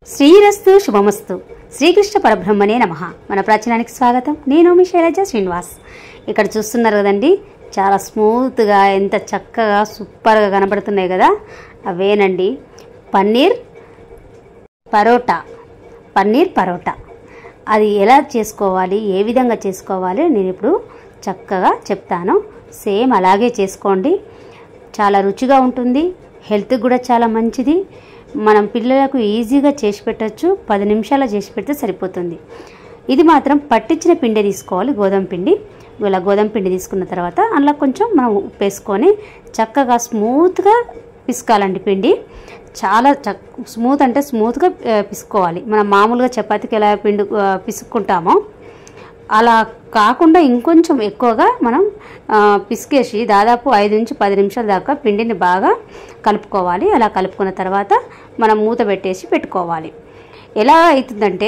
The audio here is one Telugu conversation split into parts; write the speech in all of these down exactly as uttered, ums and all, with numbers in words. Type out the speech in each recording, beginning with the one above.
శ్రీరస్తు శుభమస్తు శ్రీకృష్ణ పరబ్రహ్మణే నమః. మన ప్రాచీనానికి స్వాగతం. నేను మీ శైలజ శ్రీనివాస్. ఇక్కడ చూస్తున్నారు కదండి, చాలా స్మూత్గా ఎంత చక్కగా సూపర్గా కనబడుతున్నాయి కదా, అవేనండి పన్నీర్ పరోటా. పన్నీర్ పరోటా అది ఎలా చేసుకోవాలి, ఏ విధంగా చేసుకోవాలి నేను ఇప్పుడు చక్కగా చెప్తాను. సేమ్ అలాగే చేసుకోండి, చాలా రుచిగా ఉంటుంది, హెల్త్కి కూడా చాలా మంచిది. మనం పిల్లలకు ఈజీగా చేసి పెట్టచ్చు, పది నిమిషాలు చేసి పెడితే సరిపోతుంది. ఇది మాత్రం పట్టించిన పిండి తీసుకోవాలి, గోధుమ పిండి. ఇలా గోధుమ పిండి తీసుకున్న తర్వాత అందులో కొంచెం మనం ఉప్పు వేసుకొని చక్కగా స్మూత్గా పిసుకాలండి. పిండి చాలా చక్ స్మూత్ అంటే స్మూత్గా పిసుకోవాలి. మనం మామూలుగా చపాతీకి ఎలా పిండి పిసుక్కుంటామో అలా కాకుండా ఇంకొంచెం ఎక్కువగా మనం పిసికేసి దాదాపు ఐదు నుంచి పది నిమిషాల దాకా పిండిని బాగా కలుపుకోవాలి. అలా కలుపుకున్న తర్వాత మనం మూత పెట్టేసి పెట్టుకోవాలి. ఎలా అవుతుందంటే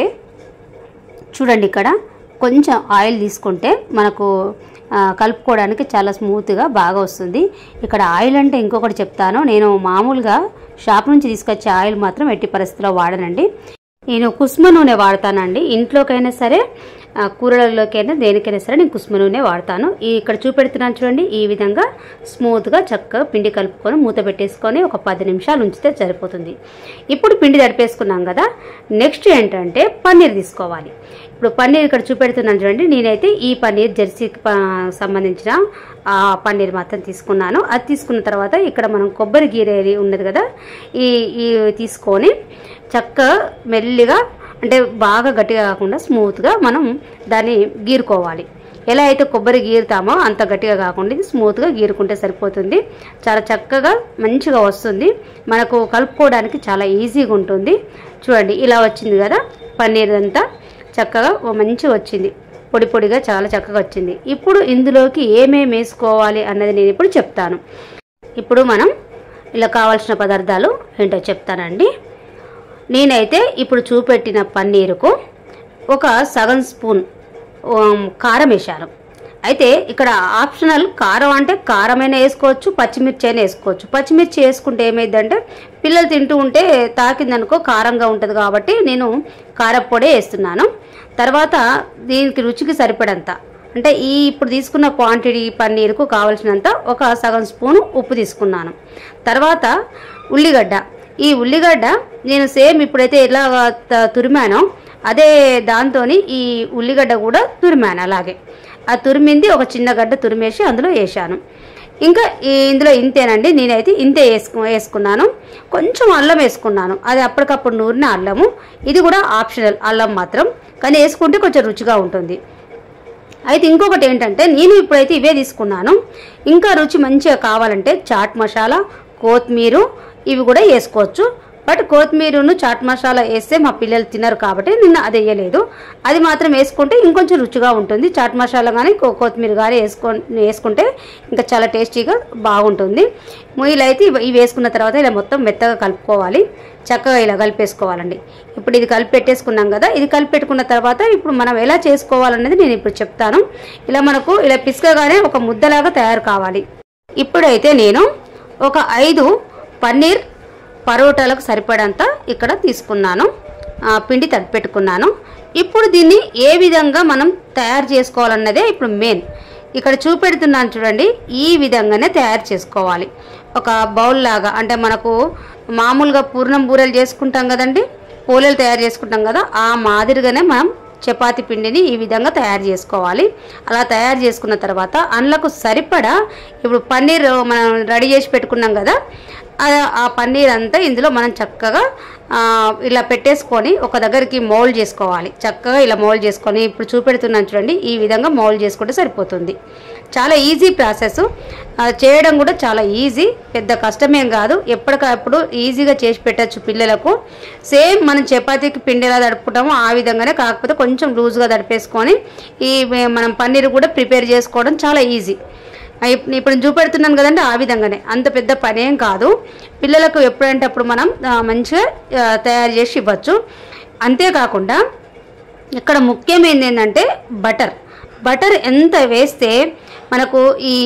చూడండి, ఇక్కడ కొంచెం ఆయిల్ తీసుకుంటే మనకు కలుపుకోవడానికి చాలా స్మూత్గా బాగా వస్తుంది. ఇక్కడ ఆయిల్ అంటే ఇంకొకటి చెప్తాను, నేను మామూలుగా షాప్ నుంచి తీసుకొచ్చే ఆయిల్ మాత్రం ఎట్టి పరిస్థితిలో వాడనండి. నేను కుస్మ నూనె వాడతానండి. ఇంట్లోకైనా సరే కూరలలోకైనా దేనికైనా సరే నేను కుస్మ నూనె వాడతాను. ఈ ఇక్కడ చూపెడుతున్నాను చూడండి, ఈ విధంగా స్మూత్గా చక్కగా పిండి కలుపుకొని మూత పెట్టేసుకొని ఒక పది నిమిషాలు ఉంచితే సరిపోతుంది. ఇప్పుడు పిండి తడిపేసుకున్నాం కదా, నెక్స్ట్ ఏంటంటే పన్నీర్ తీసుకోవాలి. ఇప్పుడు పన్నీర్ ఇక్కడ చూపెడుతున్నాను చూడండి, నేనైతే ఈ పన్నీర్ జెర్సీకి సంబంధించిన ఆ పన్నీర్ మాత్రం తీసుకున్నాను. అది తీసుకున్న తర్వాత ఇక్కడ మనం కొబ్బరి గీరేది ఉన్నది కదా, ఈ ఈ తీసుకొని చక్కగా మెల్లిగా అంటే బాగా గట్టిగా కాకుండా స్మూత్గా మనం దాన్ని గీరుకోవాలి. ఎలా అయితే కొబ్బరి గీరుతామో అంత గట్టిగా కాకుండా ఇది స్మూత్గా గీరుకుంటే సరిపోతుంది. చాలా చక్కగా మంచిగా వస్తుంది, మనకు కలుపుకోవడానికి చాలా ఈజీగా ఉంటుంది. చూడండి ఇలా వచ్చింది కదా, పన్నీర్ అంతా చక్కగా మంచిగా వచ్చింది, పొడి పొడిగా చాలా చక్కగా వచ్చింది. ఇప్పుడు ఇందులోకి ఏమేమి వేసుకోవాలి అన్నది నేను ఇప్పుడు చెప్తాను. ఇప్పుడు మనం ఇలా కావాల్సిన పదార్థాలు ఏంటో చెప్తానండి. నేనైతే ఇప్పుడు చూపెట్టిన పన్నీరుకు ఒక సగం స్పూన్ కారం వేసాను. అయితే ఇక్కడ ఆప్షనల్, కారం అంటే కారమైనా వేసుకోవచ్చు, పచ్చిమిర్చి అయినా వేసుకోవచ్చు. పచ్చిమిర్చి వేసుకుంటే ఏమైందంటే పిల్లలు తింటూ ఉంటే తాకిందనుకో కారంగా ఉంటుంది, కాబట్టి నేను కారపొడే వేస్తున్నాను. తర్వాత దీనికి రుచికి సరిపడంత అంటే ఈ ఇప్పుడు తీసుకున్న క్వాంటిటీ పన్నీరుకు కావలసినంత ఒక సగం స్పూను ఉప్పు తీసుకున్నాను. తర్వాత ఉల్లిగడ్డ, ఈ ఉల్లిగడ్డ నేను సేమ్ ఇప్పుడైతే ఎలా తురిమానో అదే దాంతో ఈ ఉల్లిగడ్డ కూడా తురిమాను. అలాగే ఆ తురిమింది ఒక చిన్న గడ్డ తురిమేసి అందులో వేసాను. ఇంకా ఇందులో ఇంతేనండి, నేనైతే ఇంతే వేసుకు వేసుకున్నాను కొంచెం అల్లం వేసుకున్నాను, అది అప్పటికప్పుడు నూరిన అల్లము. ఇది కూడా ఆప్షనల్ అల్లం మాత్రం, కానీ వేసుకుంటే కొంచెం రుచిగా ఉంటుంది. అయితే ఇంకొకటి ఏంటంటే నేను ఇప్పుడైతే ఇవే తీసుకున్నాను. ఇంకా రుచి మంచిగా కావాలంటే చాట్ మసాలా, కొత్తిమీర ఇవి కూడా వేసుకోవచ్చు. బట్ కొత్తిమీరను చాట్ మసాలా వేస్తే మా పిల్లలు తినరు కాబట్టి నిన్న అది వేయలేదు. అది మాత్రం వేసుకుంటే ఇంకొంచెం రుచిగా ఉంటుంది. చాట్ మసాలా కానీ కొత్తిమీర కానీ వేసుకో వేసుకుంటే ఇంకా చాలా టేస్టీగా బాగుంటుంది. ఇలా అయితే ఇవి వేసుకున్న తర్వాత ఇలా మొత్తం మెత్తగా కలుపుకోవాలి, చక్కగా ఇలా కలిపేసుకోవాలండి. ఇప్పుడు ఇది కలిపి పెట్టేసుకున్నాం కదా, ఇది కలిపి పెట్టుకున్న తర్వాత ఇప్పుడు మనం ఎలా చేసుకోవాలనేది నేను ఇప్పుడు చెప్తాను. ఇలా మనకు ఇలా పిసుకగానే ఒక ముద్దలాగా తయారు కావాలి. ఇప్పుడైతే నేను ఒక ఐదు పన్నీర్ పరోటాలకు సరిపడంత ఇక్కడ తీసుకున్నాను, పిండి తడిపెట్టుకున్నాను. ఇప్పుడు దీన్ని ఏ విధంగా మనం తయారు చేసుకోవాలన్నదే ఇప్పుడు మెయిన్. ఇక్కడ చూపెడుతున్నాను చూడండి, ఈ విధంగానే తయారు చేసుకోవాలి. ఒక బౌల్ లాగా, అంటే మనకు మామూలుగా పూర్ణం బూరెలు చేసుకుంటాం కదండి, పోలేలు తయారు చేసుకుంటాం కదా, ఆ మాదిరిగానే మనం చపాతి పిండిని ఈ విధంగా తయారు చేసుకోవాలి. అలా తయారు చేసుకున్న తర్వాత అందులోకి సరిపడా ఇప్పుడు పన్నీర్ మనం రెడీ చేసి పెట్టుకున్నాం కదా, ఆ పన్నీర్ అంతా ఇందులో మనం చక్కగా ఇలా పెట్టేసుకొని ఒక దగ్గరికి మౌల్డ్ చేసుకోవాలి. చక్కగా ఇలా మౌల్డ్ చేసుకొని ఇప్పుడు చూపెడుతున్నాను చూడండి, ఈ విధంగా మౌల్డ్ చేసుకుంటే సరిపోతుంది. చాలా ఈజీ ప్రాసెస్, చేయడం కూడా చాలా ఈజీ, పెద్ద కష్టమేం కాదు. ఎప్పటికప్పుడు ఈజీగా చేసి పెట్టచ్చు పిల్లలకు. సేమ్ మనం చపాతీకి పిండి ఎలా తడుపుకుంటామో ఆ విధంగానే, కాకపోతే కొంచెం లూజ్గా తడిపేసుకొని ఈ మనం పన్నీర్ కూడా ప్రిపేర్ చేసుకోవడం చాలా ఈజీ. ఇప్పుడు చూపెడుతున్నాను కదండి, ఆ విధంగానే, అంత పెద్ద పనేం కాదు. పిల్లలకు ఎప్పుడంటే అప్పుడు మనం మంచిగా తయారు చేసి ఇవ్వచ్చు. అంతేకాకుండా ఇక్కడ ముఖ్యమైనది ఏంటంటే బటర్. బటర్ ఎంత వేస్తే మనకు ఈ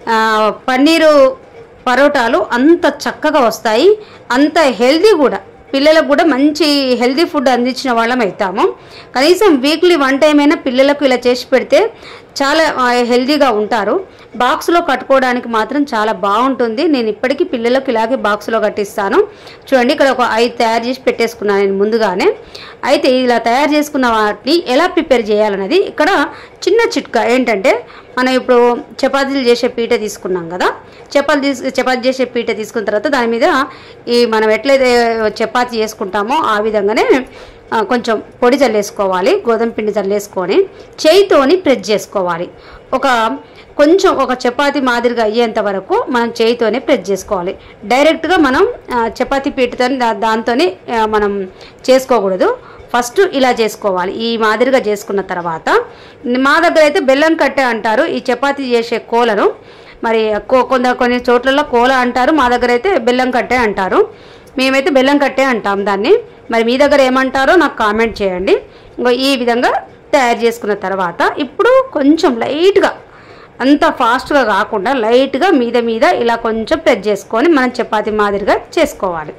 పన్నీరు పరోటాలు అంత చక్కగా వస్తాయి, అంత హెల్దీ కూడా. పిల్లలకు కూడా మంచి హెల్తీ ఫుడ్ అందించిన వాళ్ళం అవుతాము. కనీసం వీక్లీ వన్ టైం అయినా పిల్లలకు ఇలా చేసి పెడితే చాలా హెల్తీగా ఉంటారు. బాక్స్లో కట్టుకోవడానికి మాత్రం చాలా బాగుంటుంది. నేను ఇప్పటికీ పిల్లలకు ఇలాగే బాక్స్లో కట్టిస్తాను. చూడండి, ఇక్కడ ఒక ఐదు తయారు చేసి పెట్టేసుకున్నాను నేను ముందుగానే. అయితే ఇలా తయారు చేసుకున్న వాటిని ఎలా ప్రిపేర్ చేయాలన్నది ఇక్కడ చిన్న చిట్కా ఏంటంటే, మనం ఇప్పుడు చపాతీలు చేసే పీట తీసుకున్నాం కదా, చపాతీ తీసు చపాతీ చేసే పీట తీసుకున్న తర్వాత దాని మీద ఈ మనం ఎట్లయితే చపాతీ చేసుకుంటామో ఆ విధంగానే కొంచెం పొడి చల్లేసుకోవాలి. గోధుమ పిండి చల్లేసుకొని చేయితోని ప్రెస్ చేసుకోవాలి. ఒక కొంచెం ఒక చపాతీ మాదిరిగా అయ్యేంత వరకు మనం చేయితోనే ప్రెస్ చేసుకోవాలి. డైరెక్ట్గా మనం చపాతీ పీటతో దాంతోనే మనం చేసుకోకూడదు. ఫస్ట్ ఇలా చేసుకోవాలి. ఈ మాదిరిగా చేసుకున్న తర్వాత, మా దగ్గర అయితే బెల్లం కట్టె అంటారు ఈ చపాతీ చేసే కోలను. మరి కొందరు కొన్ని చోట్లలో కోల అంటారు, మా దగ్గర అయితే బెల్లం కట్టె అంటారు. మేమైతే బెల్లం కట్టే అంటాం దాన్ని. మరి మీ దగ్గర ఏమంటారో నాకు కామెంట్ చేయండి. ఈ విధంగా తయారు చేసుకున్న తర్వాత ఇప్పుడు కొంచెం లైట్గా, అంత ఫాస్ట్గా కాకుండా లైట్గా మీద మీద ఇలా కొంచెం ప్రెస్ చేసుకొని మనం చపాతీ మాదిరిగా చేసుకోవాలి.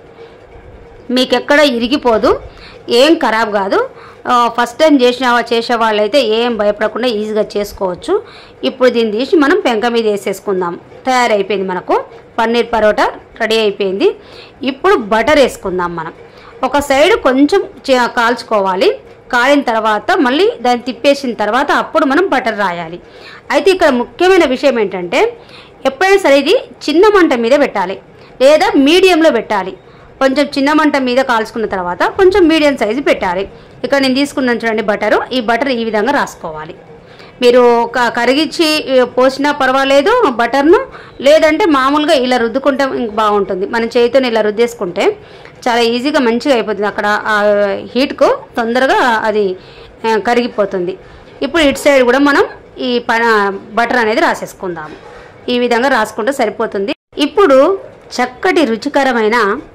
మీకు ఎక్కడ ఇరిగిపోదు, ఏం ఖరాబ్ కాదు. ఫస్ట్ టైం చేసిన చేసే వాళ్ళైతే ఏం భయపడకుండా ఈజీగా చేసుకోవచ్చు. ఇప్పుడు దీన్ని తీసి మనం పెంక మీద వేసేసుకుందాం. తయారైపోయింది, మనకు పన్నీర్ పరోటా రెడీ అయిపోయింది. ఇప్పుడు బటర్ వేసుకుందాం. మనం ఒక సైడ్ కొంచెం కాల్చుకోవాలి. కాలిన తర్వాత మళ్ళీ దాన్ని తిప్పేసిన తర్వాత అప్పుడు మనం బటర్ రాయాలి. అయితే ఇక్కడ ముఖ్యమైన విషయం ఏంటంటే, ఎప్పుడైనా సరే ఇది చిన్న మంట మీద పెట్టాలి లేదా మీడియంలో పెట్టాలి. కొంచెం చిన్న మంట మీద కాల్చుకున్న తర్వాత కొంచెం మీడియం సైజు పెట్టాలి. ఇక్కడ నేను తీసుకున్నాను చూడండి బటరు. ఈ బటర్ ఈ విధంగా రాసుకోవాలి. మీరు కరిగించి పోసినా పర్వాలేదు బటర్ను, లేదంటే మామూలుగా ఇలా రుద్దుకుంటే ఇంక బాగుంటుంది. మనం చేతితో ఇలా రుద్దేసుకుంటే చాలా ఈజీగా మంచిగా అయిపోతుంది. అక్కడ హీట్కు తొందరగా అది కరిగిపోతుంది. ఇప్పుడు ఇటు సైడ్ కూడా మనం ఈ బటర్ అనేది రాసేసుకుందాము. ఈ విధంగా రాసుకుంటే సరిపోతుంది. ఇప్పుడు చక్కటి రుచికరమైన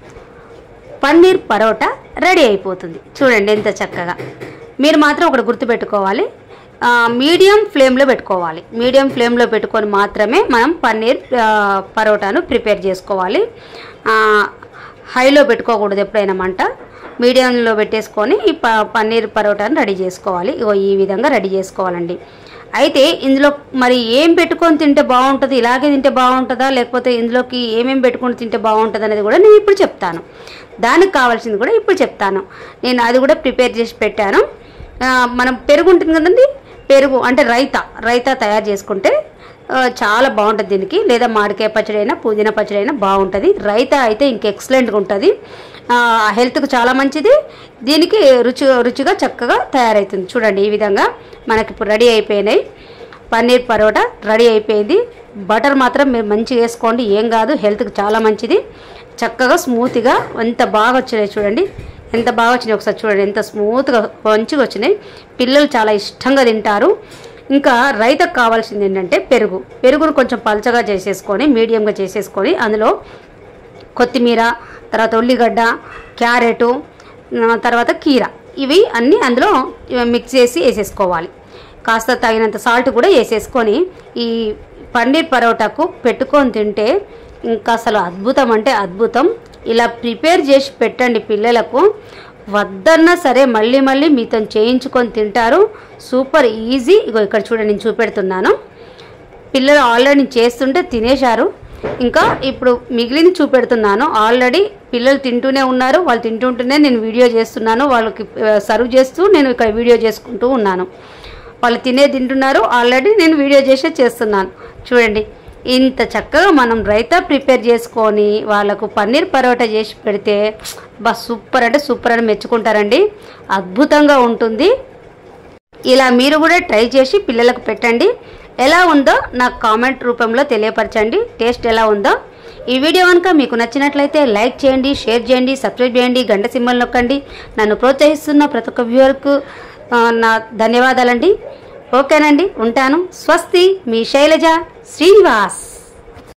పన్నీర్ పరోటా రెడీ అయిపోతుంది. చూడండి ఎంత చక్కగా. మీరు మాత్రం ఒకటి గుర్తుపెట్టుకోవాలి, మీడియం ఫ్లేమ్లో పెట్టుకోవాలి. మీడియం ఫ్లేమ్లో పెట్టుకొని మాత్రమే మనం పన్నీర్ పరోటాను ప్రిపేర్ చేసుకోవాలి. హైలో పెట్టుకోకూడదు ఎప్పుడైనా మంట. మీడియంలో పెట్టేసుకొని ఈ ప పన్నీర్ పరోటాను రెడీ చేసుకోవాలి. ఇగో ఈ విధంగా రెడీ చేసుకోవాలండి. అయితే ఇందులో మరి ఏం పెట్టుకొని తింటే బాగుంటుంది, ఇలాగే తింటే బాగుంటుందా, లేకపోతే ఇందులోకి ఏమేమి పెట్టుకొని తింటే బాగుంటుంది అనేది కూడా నేను ఇప్పుడు చెప్తాను. దానికి కావాల్సింది కూడా ఇప్పుడు చెప్తాను. నేను అది కూడా ప్రిపేర్ చేసి పెట్టాను. మనం పెరుగు ఉంటుంది కదండి, పెరుగు అంటే రైతా రైతా తయారు చేసుకుంటే చాలా బాగుంటుంది దీనికి. లేదా మామిడికాయ పచ్చడి అయినా పుదీనా పచ్చడి అయినా బాగుంటుంది. రైతా అయితే ఇంక ఎక్సలెంట్గా ఉంటుంది, హెల్త్కు చాలా మంచిది. దీనికి రుచి రుచిగా చక్కగా తయారవుతుంది. చూడండి ఈ విధంగా మనకి ఇప్పుడు రెడీ అయిపోయినాయి. పన్నీర్ పరోటా రెడీ అయిపోయింది. బటర్ మాత్రం మీరు మంచిగా వేసుకోండి, ఏం కాదు, హెల్త్కి చాలా మంచిది. చక్కగా స్మూత్గా ఎంత బాగా వచ్చినాయి చూడండి, ఎంత బాగా వచ్చినాయి. ఒకసారి చూడండి ఎంత స్మూత్గా మంచిగా వచ్చినాయి. పిల్లలు చాలా ఇష్టంగా తింటారు. ఇంకా రైతాకు కావాల్సింది ఏంటంటే పెరుగు. పెరుగును కొంచెం పలచగా చేసేసుకొని మీడియంగా చేసేసుకొని అందులో కొత్తిమీర, తర్వాత ఉల్లిగడ్డ, క్యారెటు, తర్వాత కీర, ఇవి అన్నీ అందులో మిక్స్ చేసి వేసేసుకోవాలి. కాస్త తగినంత సాల్ట్ కూడా వేసేసుకొని ఈ పన్నీర్ పరోటాకు పెట్టుకొని తింటే ఇంకా అసలు అద్భుతం అంటే అద్భుతం. ఇలా ప్రిపేర్ చేసి పెట్టండి పిల్లలకు, వద్దన్నా సరే మళ్ళీ మళ్ళీ మీతో చేయించుకొని తింటారు. Super easy. ఇగో ఇక్కడ చూడండి నేను చూపెడుతున్నాను. పిల్లలు ఆల్రెడీ చేస్తుంటే తినేశారు. ఇంకా ఇప్పుడు మిగిలింది చూపెడుతున్నాను. ఆల్రెడీ పిల్లలు తింటూనే ఉన్నారు. వాళ్ళు తింటుంటేనే నేను వీడియో చేస్తున్నాను. వాళ్ళకి సర్వ్ చేస్తూ నేను ఇక్కడ వీడియో చేసుకుంటూ ఉన్నాను. వాళ్ళు తినే తింటున్నారు, ఆల్రెడీ నేను వీడియో చేసే చేస్తున్నాను. చూడండి ఇంత చక్కగా మనం రైతా ప్రిపేర్ చేసుకొని వాళ్ళకు పన్నీర్ పరోటా చేసి పెడితే బా సూపర్ అంటే సూపర్ అని మెచ్చుకుంటారండి. అద్భుతంగా ఉంటుంది. ఇలా మీరు కూడా ట్రై చేసి పిల్లలకు పెట్టండి. ఎలా ఉందో నాకు కామెంట్ రూపంలో తెలియపరచండి, టేస్ట్ ఎలా ఉందో. ఈ వీడియో కనుక మీకు నచ్చినట్లయితే లైక్ చేయండి, షేర్ చేయండి, సబ్స్క్రైబ్ చేయండి, గంట సింబల్ నొక్కండి. నన్ను ప్రోత్సహిస్తున్న ప్రతి ఒక్క వ్యూవర్కు నా ధన్యవాదాలండి. ఓకేనండి, ఉంటాను. స్వస్తి, మీ శైలజ శ్రీనివాస్.